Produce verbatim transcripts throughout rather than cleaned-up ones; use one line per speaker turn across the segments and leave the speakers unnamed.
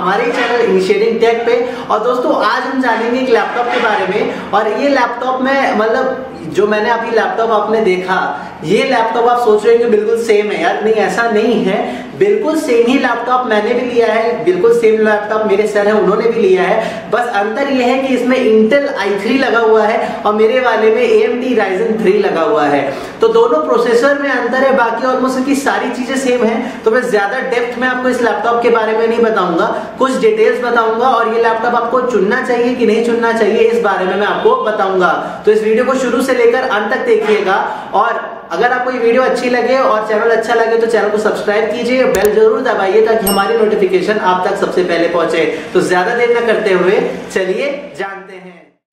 हमारे channel initiating take पे। और दोस्तों आज हम जानेंगे एक लैपटॉप के बारे में। और ये लैपटॉप में मतलब जो मैंने अभी लैपटॉप आपने देखा, ये लैपटॉप आप सोच रहे हैं कि बिल्कुल सेम है यार, नहीं ऐसा नहीं है। बिल्कुल सेम ही लैपटॉप मैंने भी लिया है, बिल्कुल सेम लैपटॉप मेरे सर है उन्होंने भी लिया है। बस अंतर ये है कि इसमें इंटेल आई थ्री लगा हुआ है और मेरे वाले में A M D Ryzen three लगा हुआ है। तो दोनों प्रोसेसर में अंतर है, बाकी ऑलमोस्ट की सारी चीजें सेम है। तो मैं ज्यादा डेप्थ में आपको इस लैपटॉप के बारे में नहीं बताऊंगा, कुछ डिटेल्स बताऊंगा और ये लैपटॉप आपको चुनना चाहिए कि नहीं चुनना चाहिए इस बारे में मैं आपको बताऊंगा। तो इस वीडियो को शुरू से लेकर अंत तक देखिएगा। और अगर आपको ये वीडियो अच्छी लगे और चैनल अच्छा लगे तो चैनल को सब्सक्राइब कीजिए, बेल जरूर दबाइए ताकि हमारी नोटिफिकेशन आप तक सबसे पहले पहुंचे। तो ज्यादा देर न करते हुए चलिए जानते हैं।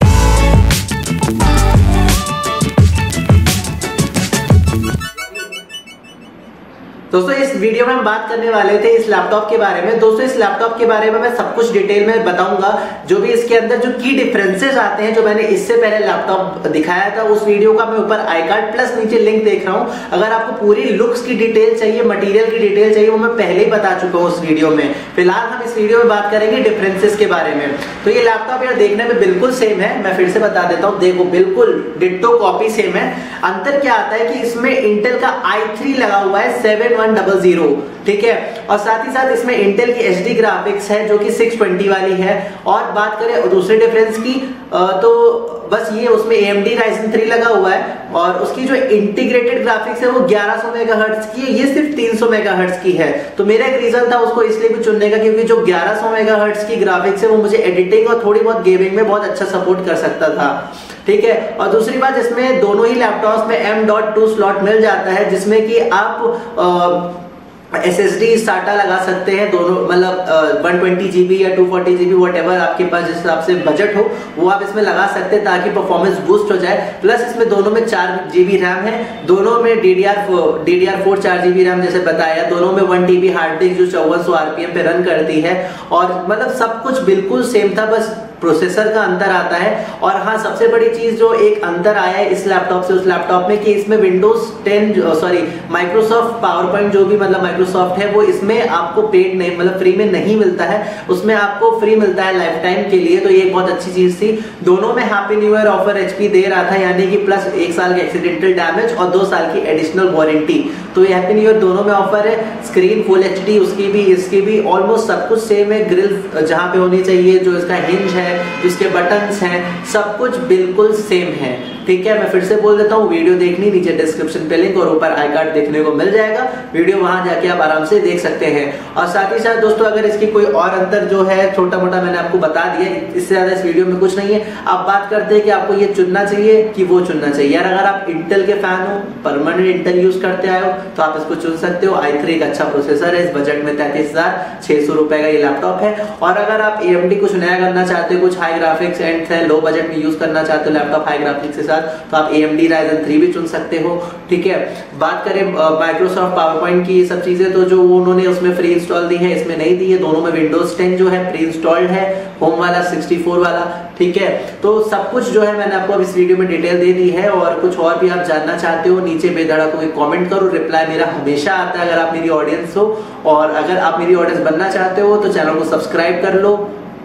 दोस्तों इस वीडियो में हम बात करने वाले थे इस लैपटॉप के बारे में। दोस्तों इस लैपटॉप के बारे में मैं सब कुछ डिटेल में बताऊंगा, जो भी इसके अंदर जो की डिफरेंसेस आते हैं। जो मैंने इससे पहले लैपटॉप दिखाया था उस वीडियो का मैं ऊपर आई कार्ड प्लस नीचे लिंक देख रहा हूं। अगर आपको पूरी लुक्स की डिटेल चाहिए, मटेरियल की डिटेल चाहिए, वो मैं पहले ही बता चुका हूँ उस वीडियो में। फिलहाल हम इस वीडियो में बात करेंगे डिफरेंसेस के बारे में। तो ये लैपटॉप यार देखने में बिल्कुल सेम है, मैं फिर से बता देता हूँ, देखो बिल्कुल डिट्टो कॉपी सेम है। अंतर क्या आता है कि इसमें इंटेल का आई थ्री लगा हुआ है सेवन वन डबल जीरो, ठीक है। और साथ ही साथ इसमें इंटेल की एच डी ग्राफिक्स है जो कि सिक्स ट्वेंटी वाली है। और बात करें दूसरे डिफरेंस की तो बस ये उसमें A M D Ryzen three लगा हुआ है और उसकी जो इंटीग्रेटेड ग्राफिक्स है वो ग्यारह सौ मेगाहर्ट्ज की है, ये सिर्फ तीन सौ मेगाहर्ट्ज की है। तो मेरा एक रीजन था उसको इसलिए भी चुनने का क्योंकि जो ग्यारह सौ मेगाहर्ट्ज की ग्राफिक्स है वो मुझे एडिटिंग और थोड़ी बहुत गेमिंग में बहुत अच्छा सपोर्ट कर सकता था, ठीक है। और दूसरी बात इसमें दोनों ही लैपटॉप्स में एम डॉट टू स्लॉट मिल जाता है जिसमें कि आप आ, एस एस डी साटा लगा सकते हैं दोनों, मतलब वन ट्वेंटी जीबी या टू फोर्टी जीबी व्हाटएवर आपके पास जिस हिसाब से बजट हो वो आप इसमें लगा सकते हैं ताकि परफॉर्मेंस बूस्ट हो जाए। प्लस इसमें दोनों में चार जीबी रैम है, दोनों में D D R D D R four चार जीबी रैम जैसे बताया, दोनों में वन टीबी हार्ड डिस्क जो चौवन सौ आरपीएम पे रन करती है। और मतलब सब कुछ बिल्कुल सेम था, बस प्रोसेसर का अंतर आता है। और हाँ सबसे बड़ी चीज जो एक अंतर आया है इस लैपटॉप से उस लैपटॉप में कि इसमें Windows ten sorry Microsoft PowerPoint जो भी मतलब माइक्रोसॉफ्ट है वो इसमें आपको पेड नहीं मतलब फ्री में नहीं मिलता है, उसमें आपको फ्री मिलता है लाइफ टाइम के लिए। तो ये एक बहुत अच्छी चीज थी। दोनों में happy new year offer HP दे रहा था, यानी कि प्लस एक साल के एक्सीडेंटल डैमेज और दो साल की एडिशनल वारंटी। तो ये हैप्पी न्यू ईयर दोनों में ऑफर है। स्क्रीन फुल एच डी उसकी भी इसकी भी ऑलमोस्ट सब कुछ सेम है। ग्रिल जहां पे होनी चाहिए, जो इसका हिंज है, उसके बटन्स हैं, सब कुछ बिल्कुल सेम है, ठीक है। मैं फिर से बोल देता हूँ, वीडियो देखनी नीचे डिस्क्रिप्शन पे लिंक और ऊपर आई कार्ड देखने को मिल जाएगा, वीडियो वहां जाके आप आराम से देख सकते हैं। और साथ ही साथ दोस्तों अगर इसकी कोई और अंतर जो है छोटा मोटा मैंने आपको बता दिया, इससे ज्यादा इस वीडियो में कुछ नहीं है। आप बात करते हैं कि आपको ये चुनना चाहिए कि वो चुनना चाहिए। यार अगर आप इंटेल के फैन हो, परमानेंट इंटेल यूज करते आए हो तो आप इसको चुन सकते हो। आई थ्री एक अच्छा प्रोसेसर है, इस बजट में तैतीस हजार छह सौ रुपए का ये लैपटॉप है। और अगर आप ए एम डी कुछ नया करना चाहते हो, कुछ high graphics and low budget में यूज करना चाहते हो लैपटॉप हाई ग्राफिक्स के साथ, तो आप A M D Ryzen three भी चुन सकते हो, ठीक है। बात करें माइक्रोसॉफ्ट पावर पॉइंट की ये सब चीजें तो जो उन्होंने उसमें फ्री इंस्टॉल दी है इसमें नहीं दी है। दोनों में विंडोज टेन जो है प्री इंस्टॉल्ड है, होम वाला सिक्सटी फोर वाला, ठीक है। तो सब कुछ जो है मैंने आपको अब इस वीडियो में डिटेल दे दी है। और कुछ और भी आप जानना चाहते हो नीचे बेधड़क कोई कमेंट करो, रिप्लाई मेरा हमेशा आता है अगर आप मेरी ऑडियंस हो। और अगर आप मेरी ऑडियंस बनना चाहते हो तो चैनल को सब्सक्राइब कर लो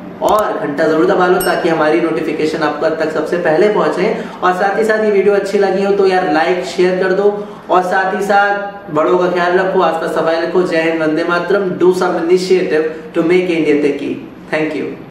और घंटा जरूर दबा लो ताकि हमारी नोटिफिकेशन आपको तक सबसे पहले पहुंचे। और साथ ही साथ ये वीडियो अच्छी लगी हो तो यार लाइक शेयर कर दो और साथ ही साथ बड़ों का ख्याल रखो, आसपास सफाई रखो। Jai Hind, Vande Mataram. Do some initiative to make India techy. Thank you.